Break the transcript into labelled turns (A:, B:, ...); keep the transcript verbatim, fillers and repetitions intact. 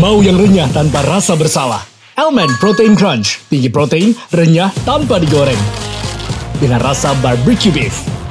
A: Mau yang renyah tanpa rasa bersalah? Elmen Protein Crunch, tinggi protein, renyah tanpa digoreng. Dengan rasa barbecue beef.